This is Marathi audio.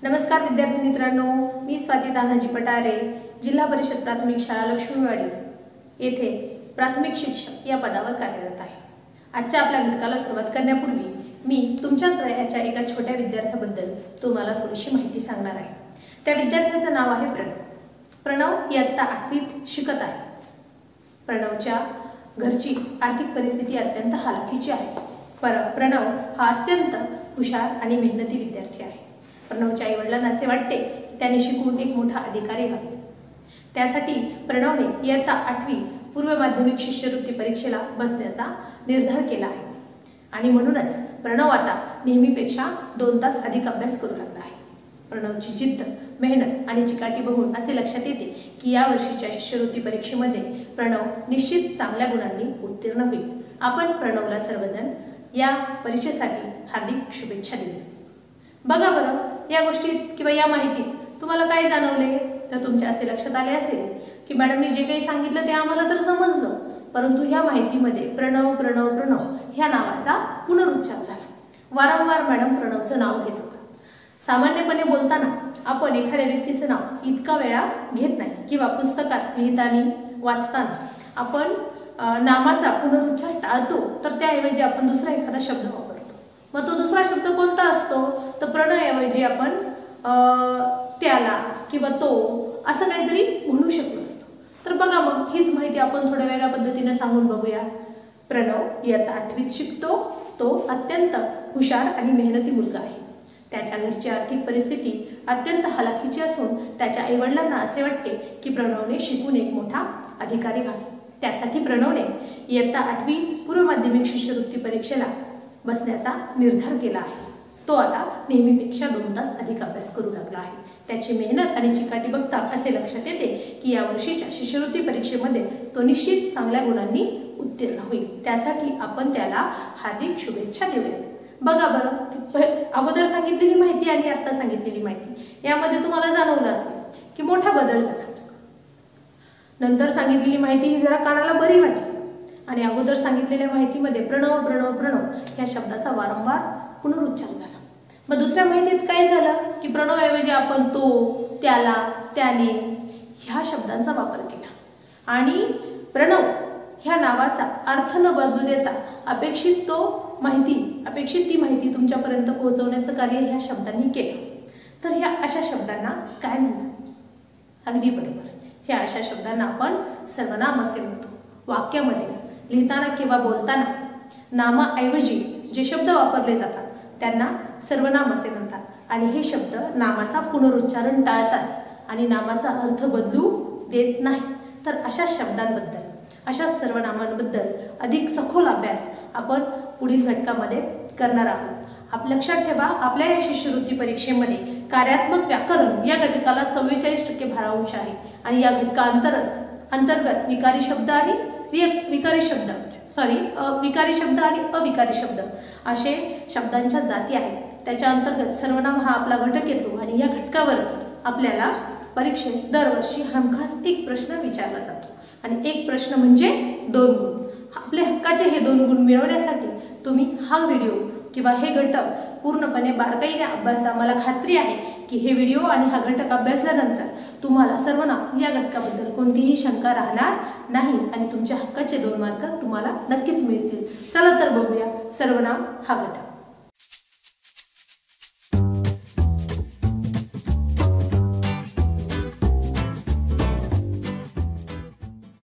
नमस्कार विद्यार्थी मित्रांनो, मी स्वाती तानाजी पटारे, जिल्हा परिषद प्राथमिक शाळा लक्ष्मीवाडी येथे प्राथमिक शिक्षक या पदावर कार्यरत आहे। आजच्या आपल्या घटकाला सुरुवात करण्यापूर्वी मी तुमच्याच वयाच्या एका छोट्या विद्यार्थ्याबद्दल तुम्हाला थोडीशी माहिती सांगणार आहे। त्या विद्यार्थ्याचं नाव आहे प्रणव। प्रणव इयत्ता 8वीत शिकत आहे। प्रणवच्या घरची आर्थिक परिस्थिती अत्यंत हलाखीची आहे। प्रणव हा अत्यंत हुशार आणि मेहनती विद्यार्थी आहे। प्रणवच्या आईवडिलांना असे वाटते की त्याने शिकून एक मोठा अधिकारी व्हावे। त्यासाठी प्रणवने इयत्ता 8वी पूर्व माध्यमिक शिष्यवृत्ती परीक्षेला बसण्याचा निर्धार केला आहे आणि म्हणूनच प्रणव आता नेहमीपेक्षा 2 तास अधिक अभ्यास करू लागला आहे। प्रणवची जिद्द, मेहनत आणि चिकाटी बघून असे लक्षात येते की या वर्षीच्या शिष्यवृत्ती परीक्षेमध्ये प्रणव निश्चित चांगल्या गुणांनी उत्तीर्ण होईल। आपण प्रणवला सर्वजण या परीक्षेसाठी हार्दिक शुभेच्छा देऊ। बघा बरं, या गोष्टीत किंवा या माहितीत तुम्हाला काय जाणवले? तर तुमच्या असे लक्षात आले असेल की मॅडमने जे काही सांगितलं ते आम्हाला तर समजलं, परंतु या माहितीमध्ये प्रणव प्रणव प्रणव ह्या नावाचा पुनरुच्चार झाला। वारंवार मॅडम प्रणवचं नाव घेत होता। सामान्यपणे बोलताना आपण एखाद्या व्यक्तीचं नाव इतका वेळा घेत नाही किंवा पुस्तकात लिहिताना वाचताना आपण नामाचा पुनरुच्चार टाळतो, तर त्याऐवजी आपण दुसरा एखादा शब्द वापरतो। मग तो दुसरा शब्द कोणता असतो? तर प्रणवऐवजी आपण त्याला किंवा तो असं काहीतरी म्हणू शकलो असतो। तर बघा, मग हीच माहिती आपण थोड्या वेगळ्या पद्धतीने सांगून बघूया। प्रणव इयत्ता 8वीत शिकतो। तो अत्यंत हुशार आणि मेहनती मुलगा आहे। त्याच्या घरची आर्थिक परिस्थिती अत्यंत हलाखीची असून त्याच्या आईवडिलांना असे वाटते की प्रणवने शिकून एक मोठा अधिकारी व्हावे। त्यासाठी प्रणवने इयत्ता 8वी पूर्व माध्यमिक शिष्यवृत्ती परीक्षेला बसण्याचा निर्धार केला आहे। तो आता नेहमीपेक्षा 2 तास अधिक अभ्यास करू लागला आहे। त्याची मेहनत आणि चिकाटी बघता असे लक्षात येते की या वर्षीच्या शिष्यवृत्ती परीक्षेमध्ये तो निश्चित चांगल्या गुणांनी उत्तीर्ण होईल। त्यासाठी आपण त्याला हार्दिक शुभेच्छा देऊया। बघा बरं, अगोदर सांगितलेली माहिती आणि आता सांगितलेली माहिती यामध्ये तुम्हाला जाणवलं असेल की मोठा बदल झाला। नंतर सांगितलेली माहिती ही जरा कानाला बरी वाटली आणि अगोदर सांगितलेल्या माहितीमध्ये प्रणव प्रणव प्रणव या शब्दाचा वारंवार पुनरुच्चार झाला। मग दुसऱ्या माहितीत काय झालं की प्रणवऐवजी आपण तो, त्याला, त्याने ह्या शब्दांचा वापर केला आणि प्रणव ह्या नावाचा अर्थ न बदलू देता अपेक्षित ती माहिती तुमच्यापर्यंत पोहोचवण्याचं कार्य ह्या शब्दांनी केलं। तर ह्या अशा शब्दांना काय म्हणतात? अगदी बरोबर, ह्या अशा शब्दांना आपण सर्वनाम असे म्हणतो। वाक्यामध्ये लिहिताना किंवा बोलताना नामाऐवजी जे शब्द वापरले जातात त्यांना सर्वनाम असे म्हणतात आणि हे शब्द नामाचा पुनरुच्चारण टाळतात आणि नामाचा अर्थ बदलू देत नाही। तर अशा शब्दांबद्दल, अशा सर्वनामांबद्दल अधिक सखोल अभ्यास आपण पुढील घटकामध्ये करणार आहोत। लक्षात ठेवा, आपल्या या शिष्यवृत्ती परीक्षेमध्ये कार्यात्मक व्याकरण या घटकाला 44% भारांश आहे आणि या घटकाअंतर्गत विकारी शब्द आणि विकारी शब्द आणि अविकारी शब्द असे शब्दांच्या जाती आहेत। त्याच्या अंतर्गत सर्वनाम हा आपला घटक येतो आणि या घटकावरती आपल्याला परीक्षेत दरवर्षी हमखास एक प्रश्न विचारला जातो आणि एक प्रश्न म्हणजे 2 गुण। आपल्या हक्काचे हे 2 गुण मिळवण्यासाठी तुम्ही हा व्हिडिओ किंवा हे घटक पूर्णपणे बारकाईने अभ्यासा। मला खात्री आहे की हे व्हिडिओ आणि हा घटक अभ्यासल्यानंतर तुम्हाला सर्वनाम या घटकाबद्दल कोणतीही शंका राहणार नाही आणि तुमच्या हक्काचे 2 मार्क तुम्हाला नक्कीच मिळतील। चला तर बघूया सर्वनाम हा घटक।